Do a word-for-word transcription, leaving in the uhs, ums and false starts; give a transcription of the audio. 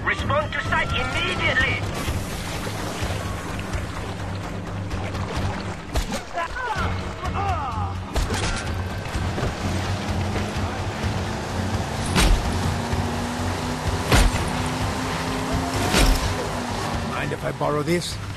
Respond to site immediately! Mind if I borrow this?